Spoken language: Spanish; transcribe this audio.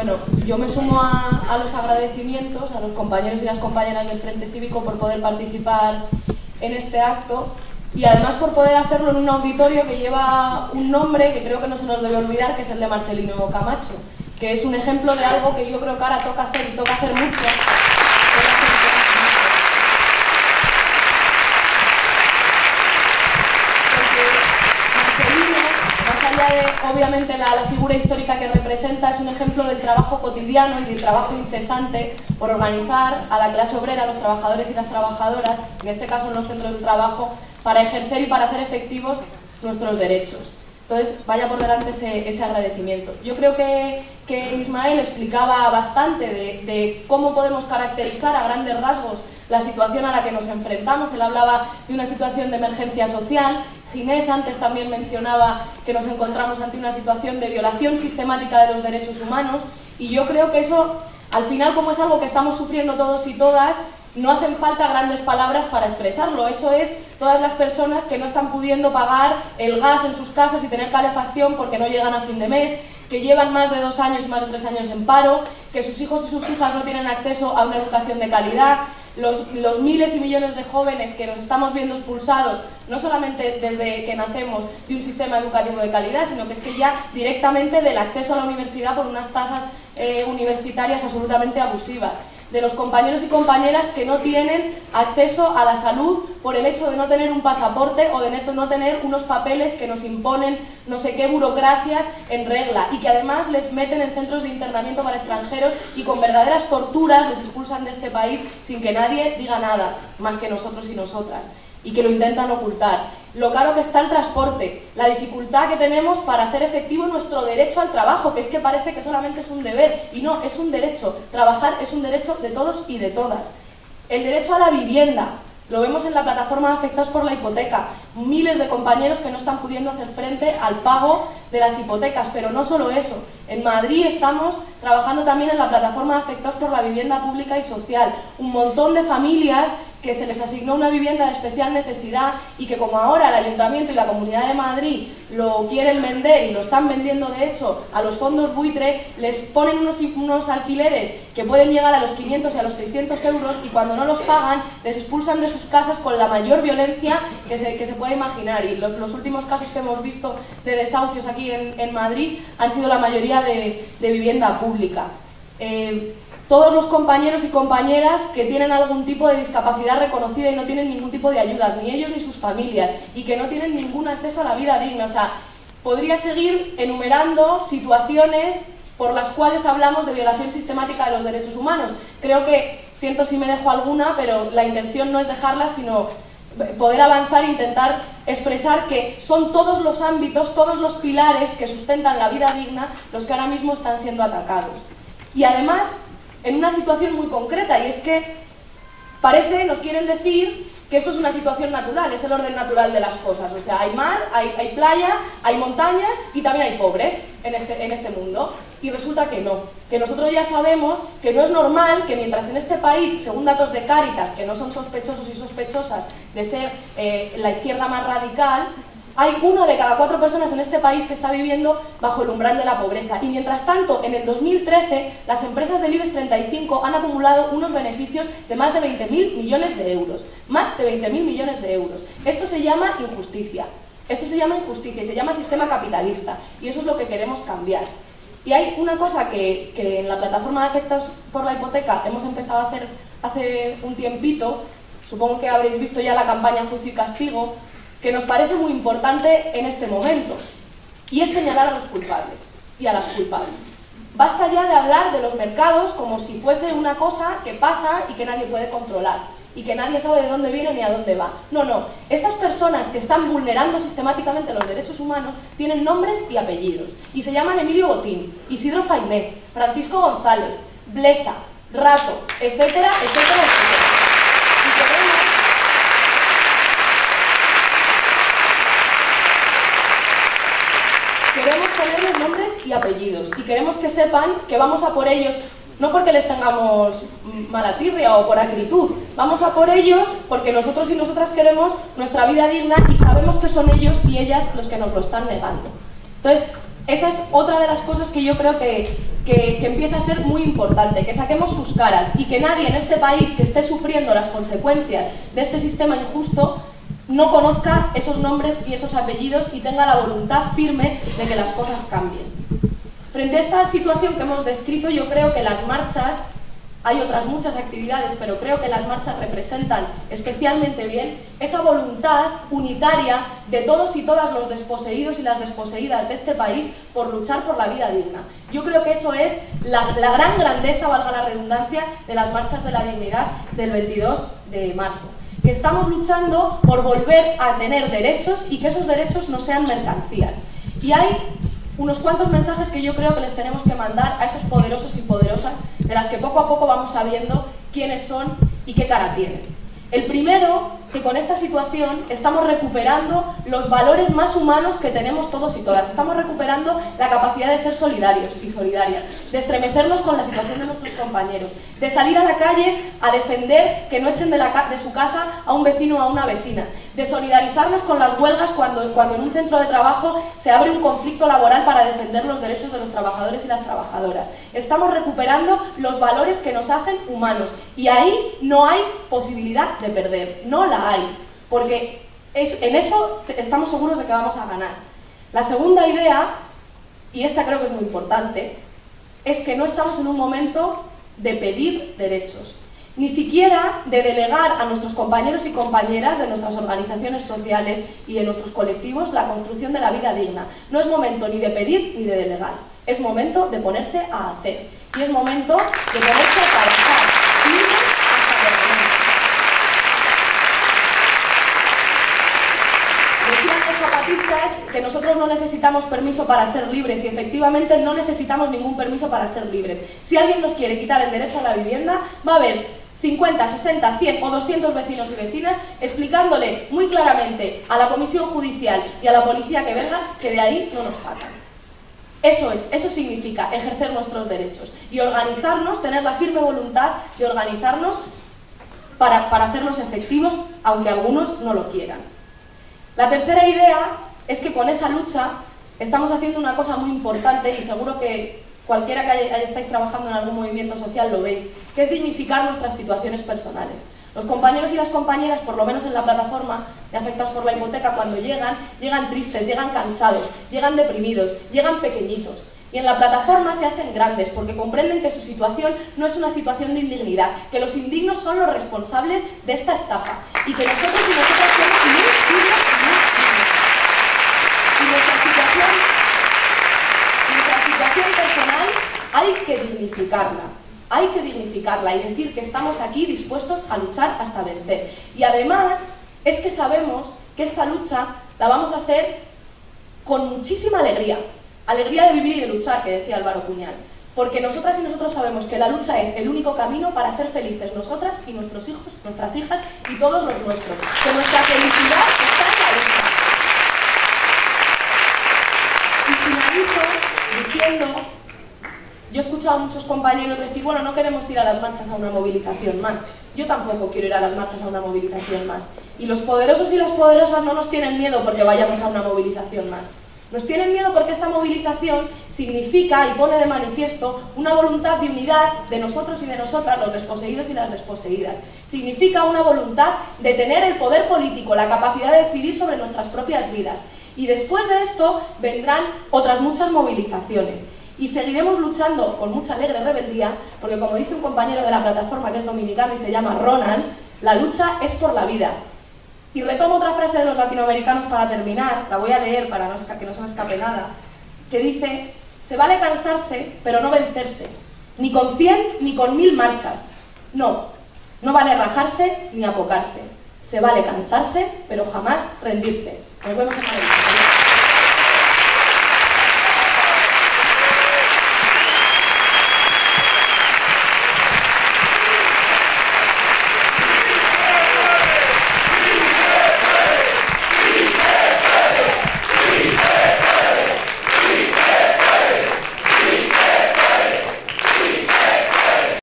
Bueno, yo me sumo a los agradecimientos a los compañeros y las compañeras del Frente Cívico por poder participar en este acto y además por poder hacerlo en un auditorio que lleva un nombre que creo que no se nos debe olvidar, que es el de Marcelino Camacho, que es un ejemplo de algo que yo creo que ahora toca hacer y toca hacer mucho. Obviamente la figura histórica que representa es un ejemplo del trabajo cotidiano y del trabajo incesante por organizar a la clase obrera, a los trabajadores y las trabajadoras, en este caso en los centros de trabajo, para ejercer y para hacer efectivos nuestros derechos. Entonces, vaya por delante ese agradecimiento. Yo creo que Ismael explicaba bastante de cómo podemos caracterizar a grandes rasgos la situación a la que nos enfrentamos. Él hablaba de una situación de emergencia social. Ginés antes también mencionaba que nos encontramos ante una situación de violación sistemática de los derechos humanos y yo creo que eso, al final, como es algo que estamos sufriendo todos y todas, no hacen falta grandes palabras para expresarlo. Eso es todas las personas que no están pudiendo pagar el gas en sus casas y tener calefacción porque no llegan a fin de mes, que llevan más de 2 años, más de 3 años en paro, que sus hijos y sus hijas no tienen acceso a una educación de calidad, los miles y millones de jóvenes que nos estamos viendo expulsados, no solamente desde que nacemos de un sistema educativo de calidad, sino que es que ya directamente del acceso a la universidad por unas tasas universitarias absolutamente abusivas, de los compañeros y compañeras que no tienen acceso a la salud por el hecho de no tener un pasaporte o de no tener unos papeles que nos imponen no sé qué burocracias en regla y que además les meten en centros de internamiento para extranjeros y con verdaderas torturas les expulsan de este país sin que nadie diga nada, más que nosotros y nosotras, y que lo intentan ocultar. Lo caro que está el transporte, la dificultad que tenemos para hacer efectivo nuestro derecho al trabajo, que es que parece que solamente es un deber, y no, es un derecho. Trabajar es un derecho de todos y de todas. El derecho a la vivienda, lo vemos en la plataforma de afectados por la hipoteca, miles de compañeros que no están pudiendo hacer frente al pago de las hipotecas, pero no solo eso. En Madrid estamos trabajando también en la plataforma de afectados por la vivienda pública y social, un montón de familias que se les asignó una vivienda de especial necesidad y que como ahora el Ayuntamiento y la Comunidad de Madrid lo quieren vender y lo están vendiendo de hecho a los fondos buitre, les ponen unos alquileres que pueden llegar a los 500 y a los 600 euros y cuando no los pagan les expulsan de sus casas con la mayor violencia que se puede imaginar y los últimos casos que hemos visto de desahucios aquí en Madrid han sido la mayoría de vivienda pública. Todos los compañeros y compañeras que tienen algún tipo de discapacidad reconocida y no tienen ningún tipo de ayudas, ni ellos ni sus familias, y que no tienen ningún acceso a la vida digna. O sea, podría seguir enumerando situaciones por las cuales hablamos de violación sistemática de los derechos humanos. Creo que, siento si me dejo alguna, pero la intención no es dejarla, sino poder avanzar e intentar expresar que son todos los ámbitos, todos los pilares que sustentan la vida digna los que ahora mismo están siendo atacados. Y además, en una situación muy concreta, y es que parece, nos quieren decir que esto es una situación natural, es el orden natural de las cosas. O sea, hay mar, hay playa, hay montañas y también hay pobres en este mundo. Y resulta que no, que nosotros ya sabemos que no es normal que mientras en este país, según datos de Cáritas, que no son sospechosos y sospechosas de ser la izquierda más radical, hay 1 de cada 4 personas en este país que está viviendo bajo el umbral de la pobreza. Y mientras tanto, en el 2013, las empresas del IBEX 35 han acumulado unos beneficios de más de 20.000 millones de euros. Más de 20.000 millones de euros. Esto se llama injusticia. Esto se llama injusticia y se llama sistema capitalista. Y eso es lo que queremos cambiar. Y hay una cosa que en la plataforma de afectados por la hipoteca hemos empezado a hacer hace un tiempito, supongo que habréis visto ya la campaña Juicio y Castigo, que nos parece muy importante en este momento, y es señalar a los culpables y a las culpables. Basta ya de hablar de los mercados como si fuese una cosa que pasa y que nadie puede controlar, y que nadie sabe de dónde viene ni a dónde va. No, no, estas personas que están vulnerando sistemáticamente los derechos humanos tienen nombres y apellidos, y se llaman Emilio Botín, Isidro Fainé, Francisco González, Blesa, Rato, etcétera, etcétera, etcétera. Queremos ponerles nombres y apellidos y queremos que sepan que vamos a por ellos, no porque les tengamos mala tirria o por acritud, vamos a por ellos porque nosotros y nosotras queremos nuestra vida digna y sabemos que son ellos y ellas los que nos lo están negando. Entonces, Esa es otra de las cosas que yo creo que empieza a ser muy importante, que saquemos sus caras y que nadie en este país que esté sufriendo las consecuencias de este sistema injusto no conozca esos nombres y esos apellidos y tenga la voluntad firme de que las cosas cambien. Frente a esta situación que hemos descrito, yo creo que las marchas, hay otras muchas actividades, pero creo que las marchas representan especialmente bien esa voluntad unitaria de todos y todas los desposeídos y las desposeídas de este país por luchar por la vida digna. Yo creo que eso es la gran grandeza, valga la redundancia, de las marchas de la dignidad del 22 de marzo. Que estamos luchando por volver a tener derechos y que esos derechos no sean mercancías. Y hay unos cuantos mensajes que yo creo que les tenemos que mandar a esos poderosos y poderosas de las que poco a poco vamos sabiendo quiénes son y qué cara tienen. El primero, que con esta situación estamos recuperando los valores más humanos que tenemos todos y todas. Estamos recuperando la capacidad de ser solidarios y solidarias, de estremecernos con la situación de nuestros compañeros, de salir a la calle a defender que no echen de su casa a un vecino o a una vecina, de solidarizarnos con las huelgas cuando en un centro de trabajo se abre un conflicto laboral para defender los derechos de los trabajadores y las trabajadoras. Estamos recuperando los valores que nos hacen humanos y ahí no hay posibilidad de perder, no la hay, porque en eso estamos seguros de que vamos a ganar. La segunda idea, y esta creo que es muy importante, es que no estamos en un momento de pedir derechos, ni siquiera de delegar a nuestros compañeros y compañeras de nuestras organizaciones sociales y de nuestros colectivos la construcción de la vida digna. No es momento ni de pedir ni de delegar, es momento de ponerse a hacer, y es momento de ponerse a trabajar, libres hasta terminar. Decían los zapatistas que nosotros no necesitamos permiso para ser libres y efectivamente no necesitamos ningún permiso para ser libres. Si alguien nos quiere quitar el derecho a la vivienda, va a haber 50, 60, 100 o 200 vecinos y vecinas explicándole muy claramente a la comisión judicial y a la policía que venga que de ahí no nos sacan. Eso significa ejercer nuestros derechos y organizarnos, tener la firme voluntad de organizarnos para hacerlos efectivos, aunque algunos no lo quieran. La tercera idea es que con esa lucha estamos haciendo una cosa muy importante y seguro que cualquiera que estáis trabajando en algún movimiento social lo veis, que es dignificar nuestras situaciones personales. Los compañeros y las compañeras, por lo menos en la plataforma de afectados por la hipoteca, cuando llegan tristes, llegan cansados, llegan deprimidos, llegan pequeñitos. Y en la plataforma se hacen grandes porque comprenden que su situación no es una situación de indignidad, que los indignos son los responsables de esta estafa y que nosotros y nosotras somos muy dignos y muy dignos. Y nuestra situación personal hay que dignificarla y decir que estamos aquí dispuestos a luchar hasta vencer. Y además es que sabemos que esta lucha la vamos a hacer con muchísima alegría. Alegría de vivir y de luchar, que decía Álvaro Puñal. Porque nosotras y nosotros sabemos que la lucha es el único camino para ser felices nosotras y nuestros hijos, nuestras hijas y todos los nuestros. Que nuestra felicidad está en la lucha. Y finalizo diciendo, yo he escuchado a muchos compañeros decir, bueno, no queremos ir a las marchas a una movilización más. Yo tampoco quiero ir a las marchas a una movilización más. Y los poderosos y las poderosas no nos tienen miedo porque vayamos a una movilización más. Nos tienen miedo porque esta movilización significa y pone de manifiesto una voluntad de unidad de nosotros y de nosotras, los desposeídos y las desposeídas. Significa una voluntad de tener el poder político, la capacidad de decidir sobre nuestras propias vidas. Y después de esto vendrán otras muchas movilizaciones. Y seguiremos luchando con mucha alegre rebeldía, porque como dice un compañero de la plataforma que es dominicano y se llama Ronald, la lucha es por la vida. Y retomo otra frase de los latinoamericanos para terminar, la voy a leer para que no se me escape nada, que dice, se vale cansarse, pero no vencerse, ni con 100 ni con 1000 marchas. No vale rajarse ni apocarse. Se vale cansarse, pero jamás rendirse. Nos vemos en Madrid.